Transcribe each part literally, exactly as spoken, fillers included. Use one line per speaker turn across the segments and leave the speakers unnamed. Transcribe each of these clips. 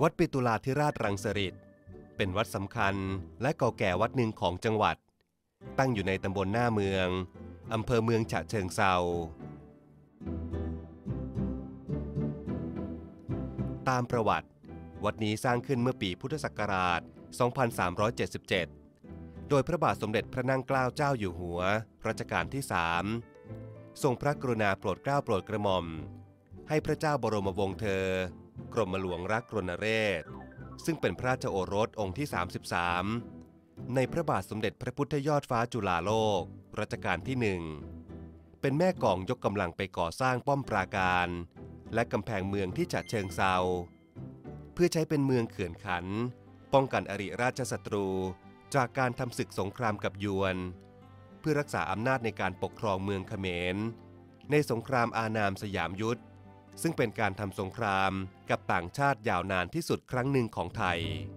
วัดปิตุลาธิราชรังสฤษฎ์เป็นวัดสำคัญและเก่าแก่วัดหนึ่งของจังหวัดตั้งอยู่ในตำบลหน้าเมืองอำเภอเมืองฉะเชิงเทราตามประวัติวัดนี้สร้างขึ้นเมื่อปีพุทธศักราช สองพันสามร้อยเจ็ดสิบเจ็ด โดยพระบาทสมเด็จพระนั่งเกล้าเจ้าอยู่หัวรัชกาลที่ สาม ทรงพระกรุณาโปรดเกล้าโปรดกระหม่อมให้พระเจ้าบรมวงศ์เธอกรมหลวงรักรณเรศซึ่งเป็นพระราชโอรสองค์ที่ สามสิบสาม ในพระบาทสมเด็จพระพุทธยอดฟ้าจุฬาโลกรัชกาลที่หนึ่งเป็นแม่กองยกกำลังไปก่อสร้างป้อมปราการและกำแพงเมืองที่ฉะเชิงเทราเพื่อใช้เป็นเมืองเขื่อนขันป้องกันอริราชศัตรูจากการทำศึกสงครามกับยวนเพื่อรักษาอำนาจในการปกครองเมืองเขมรในสงครามอานามสยามยุทธซึ่งเป็นการทำสงครามกับต่างชาติยาวนานที่สุดครั้งหนึ่งของไทย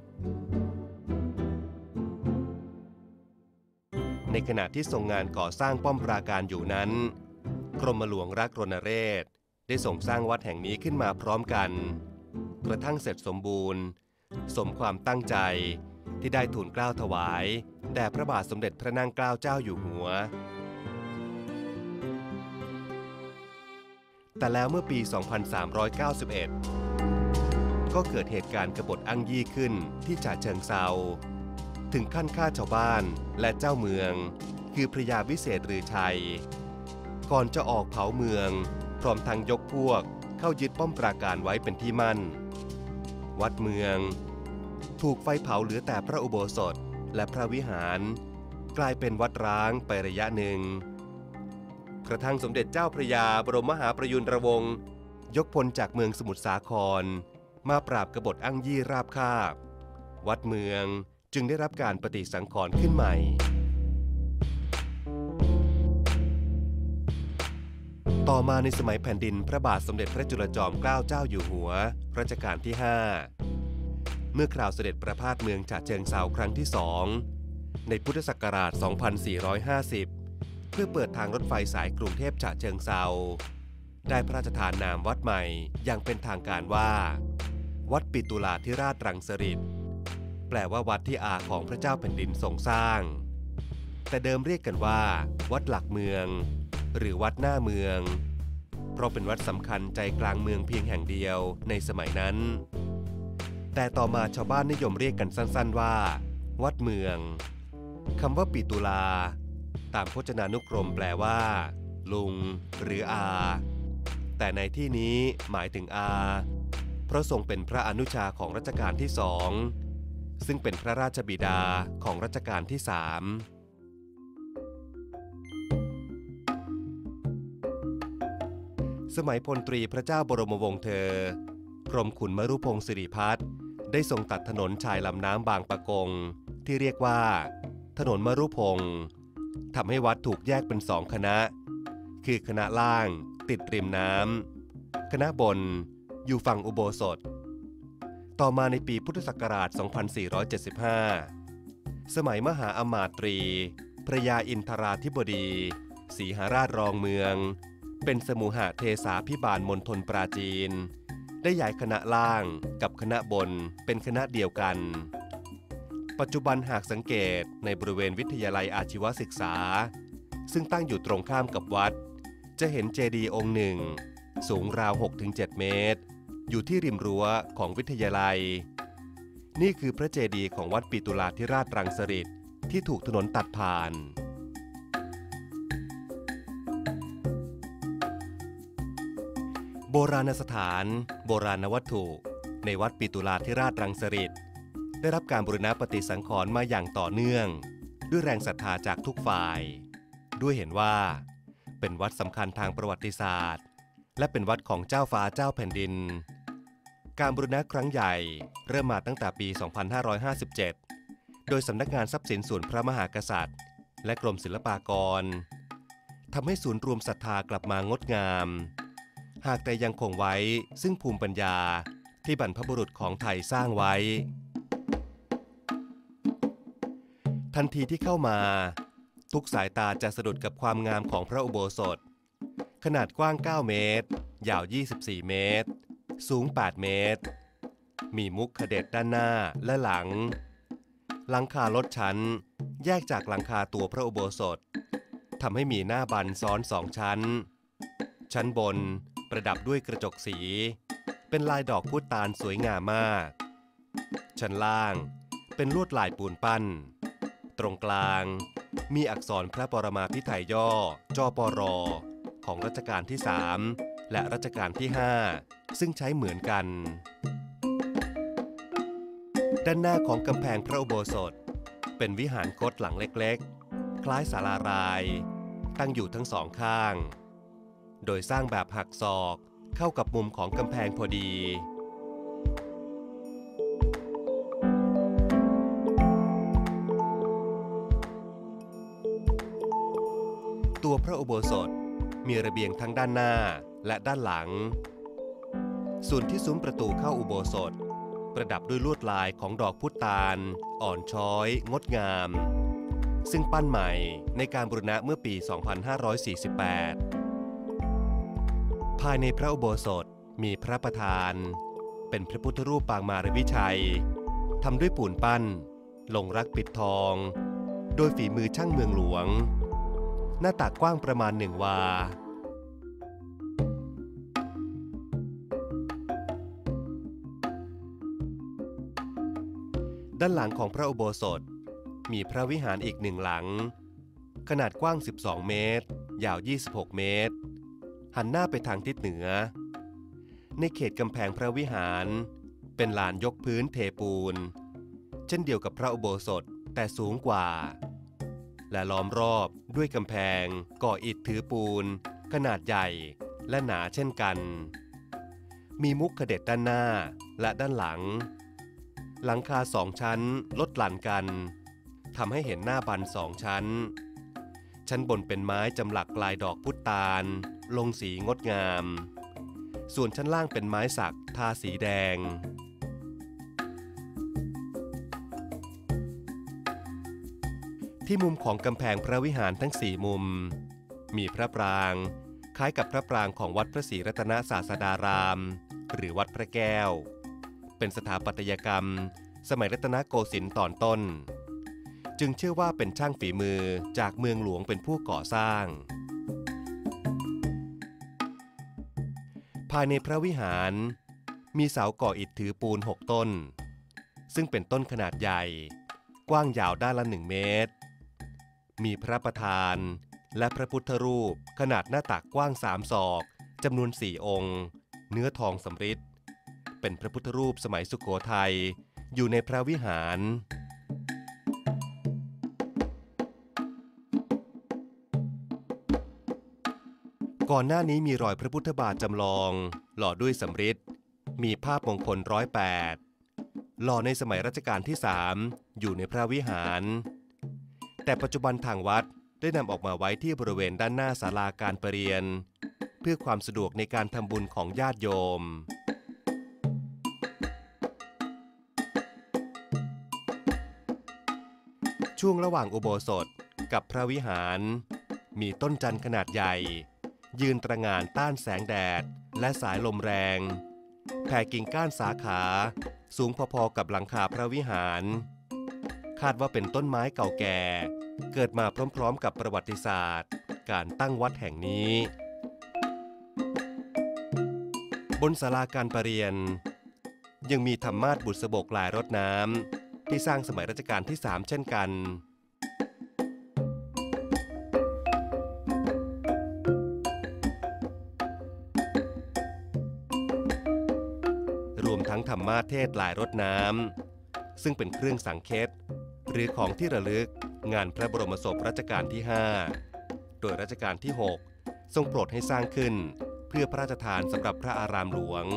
ในขณะที่ทรงงานก่อสร้างป้อมปราการอยู่นั้นกรมหลวงรักรณเรศได้ส่งสร้างวัดแห่งนี้ขึ้นมาพร้อมกันกระทั่งเสร็จสมบูรณ์สมความตั้งใจที่ได้ทูลเกล้าถวายแด่พระบาทสมเด็จพระนั่งเกล้าเจ้าอยู่หัวแต่แล้วเมื่อปี สองพันสามร้อยเก้าสิบเอ็ด ก็เกิดเหตุการณ์กบฏอ้างยี่ขึ้นที่ฉะเชิงเทราถึงขั้นฆ่าชาวบ้านและเจ้าเมืองคือพระยาวิเศษฤชัยก่อนจะออกเผาเมืองพร้อมทั้งยกพวกเข้ายึดป้อมปราการไว้เป็นที่มั่นวัดเมืองถูกไฟเผาเหลือแต่พระอุโบสถและพระวิหารกลายเป็นวัดร้างไประยะหนึ่งกระทั่งสมเด็จเจ้าพระยาบรมมหาประยุรวงศ์ยกพลจากเมืองสมุทรสาครมาปราบกบฏอ้างยี่ราบคาบวัดเมืองจึงได้รับการปฏิสังขรณ์ขึ้นใหม่ต่อมาในสมัยแผ่นดินพระบาทสมเด็จพระจุลจอมเกล้าเจ้าอยู่หัวรัชกาลที่ ห้าเมื่อคราวเสด็จประพาสเมืองฉะเชิงเทราครั้งที่สองในพุทธศักราช สองพันสี่ร้อยห้าสิบ เพื่อเปิดทางรถไฟสายกรุงเทพฉะเชิงเทราได้พระราชทานนามวัดใหม่อย่างเป็นทางการว่าวัดปิตุลาธิราชรังสฤษฎ์แปลว่าวัดที่อาของพระเจ้าแผ่นดินทรงสร้างแต่เดิมเรียกกันว่าวัดหลักเมืองหรือวัดหน้าเมืองเพราะเป็นวัดสำคัญใจกลางเมืองเพียงแห่งเดียวในสมัยนั้นแต่ต่อมาชาวบ้านนิยมเรียกกันสั้นๆว่าวัดเมืองคำว่าปิตุลาตามพจนานุกรมแปลว่าลุงหรืออาแต่ในที่นี้หมายถึงอาเพราะทรงเป็นพระอนุชาของรัชกาลที่สองซึ่งเป็นพระราชบิดาของรัชกาลที่สามสมัยพลตรีพระเจ้าบรมวงศ์เธอกรมขุนมรุพงศ์สิริพัฒน์ได้ทรงตัดถนนชายลำน้ำบางปะกงที่เรียกว่าถนนมรุพงศ์ทำให้วัดถูกแยกเป็นสองคณะคือคณะล่างติดริมน้ำคณะบนอยู่ฝั่งอุโบสถต่อมาในปีพุทธศักราช สองพันสี่ร้อยเจ็ดสิบห้า สมัยมหาอมาตรีพระยาอินทราธิบดีศรีหราชรองเมืองเป็นสมุหเทสาภิบาลมณฑลปราจีนได้ย้ายคณะล่างกับคณะบนเป็นคณะเดียวกันปัจจุบันหากสังเกตในบริเวณวิทยาลัยอาชีวศึกษาซึ่งตั้งอยู่ตรงข้ามกับวัดจะเห็นเจดีย์องค์หนึ่งสูงราว หกถึงเจ็ด เมตรอยู่ที่ริมรั้วของวิทยาลัยนี่คือพระเจดีย์ของวัดปิตุลาธิราชรังสฤษฎ์ที่ถูกถนนตัดผ่านโบราณสถานโบราณวัตถุในวัดปิตุลาธิราชรังสฤษฎ์ได้รับการบูรณะปฏิสังขรณ์มาอย่างต่อเนื่องด้วยแรงศรัทธาจากทุกฝ่ายด้วยเห็นว่าเป็นวัดสำคัญทางประวัติศาสตร์และเป็นวัดของเจ้าฟ้าเจ้าแผ่นดินการบูรณะครั้งใหญ่เริ่มมาตั้งแต่ปี สองพันห้าร้อยห้าสิบเจ็ด โดยสำนักงานทรัพย์สินส่วนพระมหากษัตริย์และกรมศิลปากรทำให้ศูนย์รวมศรัทธากลับมางดงามหากแต่ยังคงไว้ซึ่งภูมิปัญญาที่บรรพบุรุษของไทยสร้างไว้ทันทีที่เข้ามาทุกสายตาจะสะดุดกับความงามของพระอุโบสถขนาดกว้างเก้าเมตรยาวยี่สิบสี่เมตรสูงแปดเมตรมีมุกเขด็จด้านหน้าและหลังหลังคาลดชั้นแยกจากหลังคาตัวพระอุโบสถทำให้มีหน้าบันซ้อนสองชั้นชั้นบนประดับด้วยกระจกสีเป็นลายดอกพุตานสวยงามมากชั้นล่างเป็นลวดลายปูนปั้นตรงกลางมีอักษรพระปรมาภิไธยย่อจปรของรัชกาลที่สามและรัชกาลที่ห้าซึ่งใช้เหมือนกันด้านหน้าของกำแพงพระอุโบสถเป็นวิหารคตหลังเล็กๆคล้ายศาลารายตั้งอยู่ทั้งสองข้างโดยสร้างแบบหักศอกเข้ากับมุมของกำแพงพอดีตัวพระอุโบสถมีระเบียงทั้งด้านหน้าและด้านหลังส่วนที่ซุ้มประตูเข้าอุโบสถประดับด้วยลวดลายของดอกพุตานอ่อนช้อยงดงามซึ่งปั้นใหม่ในการบูรณะเมื่อปี สองพันห้าร้อยสี่สิบแปด ภายในพระอุโบสถมีพระประธานเป็นพระพุทธรูปปางมารวิชัยทำด้วยปูนปั้นลงรักปิดทองโดยฝีมือช่างเมืองหลวงหน้าตักกว้างประมาณหนึ่งวาด้านหลังของพระอุโบสถมีพระวิหารอีกหนึ่งหลังขนาดกว้างสิบสองเมตรยาวยี่สิบหกเมตรหันหน้าไปทางทิศเหนือในเขตกำแพงพระวิหารเป็นลานยกพื้นเทปูนเช่นเดียวกับพระอุโบสถแต่สูงกว่าและล้อมรอบด้วยกำแพงก่ออิฐถือปูนขนาดใหญ่และหนาเช่นกันมีมุกเขด็จด้านหน้าและด้านหลังหลังคาสองชั้นลดหลั่นกันทำให้เห็นหน้าบันสองชั้นชั้นบนเป็นไม้จำหลักลายดอกพุตานลงสีงดงามส่วนชั้นล่างเป็นไม้สักทาสีแดงที่มุมของกำแพงพระวิหารทั้งสี่มุมมีพระปรางคล้ายกับพระปรางของวัดพระศรีรัตนศาสดารามหรือวัดพระแก้วเป็นสถาปัตยกรรมสมัยรัตนโกสินทร์ตอนต้นจึงเชื่อว่าเป็นช่างฝีมือจากเมืองหลวงเป็นผู้ก่อสร้างภายในพระวิหารมีเสาก่ออิฐถือปูนหกต้นซึ่งเป็นต้นขนาดใหญ่กว้างยาวด้านละหนึ่งเมตรมีพระประธานและพระพุทธรูปขนาดหน้าตักกว้างสามศอกจำนวนสี่องค์เนื้อทองสำริดเป็นพระพุทธรูปสมัยสุโขทัยอยู่ในพระวิหารก่อนหน้านี้มีรอยพระพุทธบาทจำลองหล่อด้วยสำริดมีภาพมงคลร้อยแปดหล่อในสมัยรัชกาลที่สามอยู่ในพระวิหารแต่ปัจจุบันทางวัดได้นำออกมาไว้ที่บริเวณด้านหน้าศาลาการประเรียนเพื่อความสะดวกในการทำบุญของญาติโยมช่วงระหว่างอุโบสถกับพระวิหารมีต้นจันทร์ขนาดใหญ่ยืนตระหง่านต้านแสงแดดและสายลมแรงแผ่กิ่งก้านสาขาสูงพอๆกับหลังคาพระวิหารคาดว่าเป็นต้นไม้เก่าแก่เกิดมาพร้อมๆกับประวัติศาสตร์การตั้งวัดแห่งนี้บนศาลาการประเรียนยังมีธรรมาสน์บุษบกลายรดน้ำที่สร้างสมัยรัชกาลที่สามเช่นกันรวมทั้งธรรมาสน์เทศลายรดน้ำซึ่งเป็นเครื่องสังเค็ตหรือของที่ระลึกงานพระบรมศพรัชกาลที่ห้าโดยรัชกาลที่หกทรงโปรดให้สร้างขึ้นเพื่อพระราชทานสำหรับพระอารามหลวง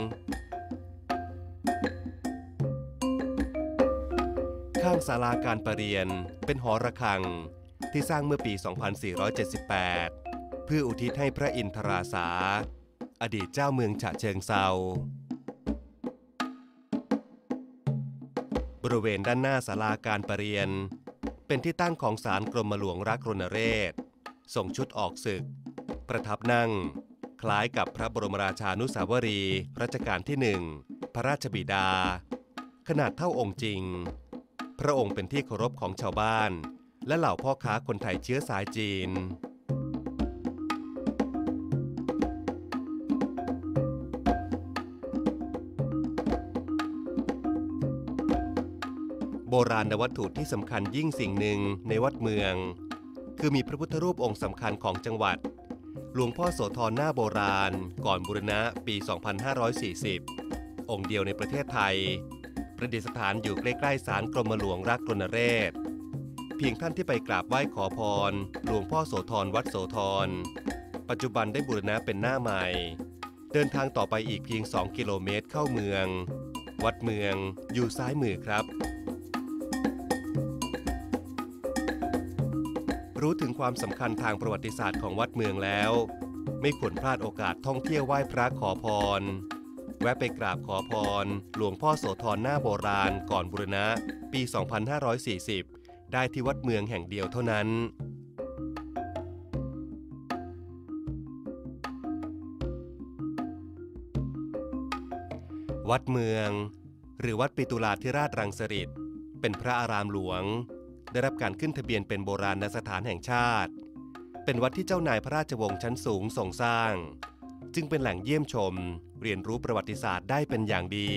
ข้างศาลาการประเรียนเป็นหอระฆังที่สร้างเมื่อปี สองพันสี่ร้อยเจ็ดสิบแปด เพื่ออุทิศให้พระอินทราสาอดีตเจ้าเมืองฉะเชิงเทราบริเวณด้านหน้าศาลาการประเรียนเป็นที่ตั้งของศาลกรมหลวงรักรณเรศส่งชุดออกศึกประทับนั่งคล้ายกับพระบรมราชานุสาวรีย์รัชกาลที่หนึ่งพระราชบิดาขนาดเท่าองค์จริงพระองค์เป็นที่เคารพของชาวบ้านและเหล่าพ่อค้าคนไทยเชื้อสายจีนโบราณวัตถุที่สำคัญยิ่งสิ่งหนึ่งในวัดเมืองคือมีพระพุทธรูปองค์สำคัญของจังหวัดหลวงพ่อโสธรหน้าโบราณก่อนบูรณะปี สองพันห้าร้อยสี่สิบ องค์เดียวในประเทศไทยประดิษฐานอยู่ใกล้ๆศาลกรมหลวงรักรณเรศเพียงท่านที่ไปกราบไหว้ขอพรหลวงพ่อโสธรวัดโสธรปัจจุบันได้บูรณะเป็นหน้าใหม่เดินทางต่อไปอีกเพียงสองกิโลเมตรเข้าเมืองวัดเมืองอยู่ซ้ายมือครับรู้ถึงความสำคัญทางประวัติศาสตร์ของวัดเมืองแล้วไม่ควรพลาดโอกาสท่องเที่ยวไหว้พระขอพรแวะไปกราบขอพรหลวงพ่อโสธรหน้าโบราณก่อนบูรณะปี สองพันห้าร้อยสี่สิบ ได้ที่วัดเมืองแห่งเดียวเท่านั้นวัดเมืองหรือวัดปิตุลาธิราชรังสฤษเป็นพระอารามหลวงได้รับการขึ้นทะเบียนเป็นโบราณสถานแห่งชาติเป็นวัดที่เจ้านายพระราชวงศ์ชั้นสูงทรงสร้างจึงเป็นแหล่งเยี่ยมชมเรียนรู้ประวัติศาสตร์ได้เป็นอย่างดี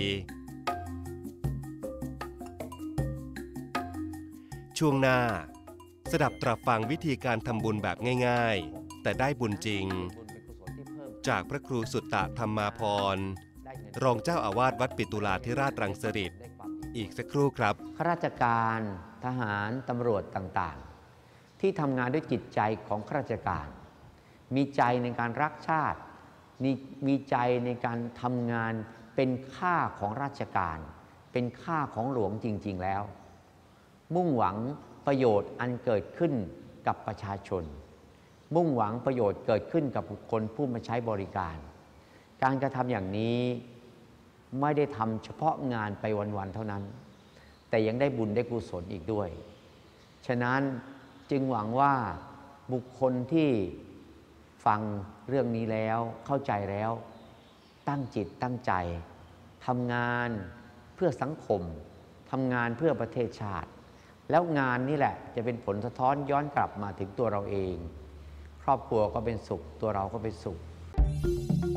ช่วงหน้าสดับตรับฟังวิธีการทำบุญแบบง่ายๆแต่ได้บุญจริงจากพระครูสุตตะธรรมาภรณ์รองเจ้าอาวาสวัดปิตุลาธิราชรังสฤษอีกสักครู่ครับ
ข้าราชการทหารตำรวจต่างๆที่ทำงานด้วยจิตใจของข้าราชการมีใจในการรักชาติมีมีใจในการทำงานเป็นค่าของราชการเป็นค่าของหลวงจริงๆแล้วมุ่งหวังประโยชน์อันเกิดขึ้นกับประชาชนมุ่งหวังประโยชน์เกิดขึ้นกับบุคคลผู้มาใช้บริการการกระทำอย่างนี้ไม่ได้ทำเฉพาะงานไปวันๆเท่านั้นแต่ยังได้บุญได้กุศลอีกด้วยฉะนั้นจึงหวังว่าบุคคลที่ฟังเรื่องนี้แล้วเข้าใจแล้วตั้งจิตตั้งใจทำงานเพื่อสังคมทำงานเพื่อประเทศชาติแล้วงานนี่แหละจะเป็นผลสะท้อนย้อนกลับมาถึงตัวเราเองครอบครัวก็เป็นสุขตัวเราก็เป็นสุข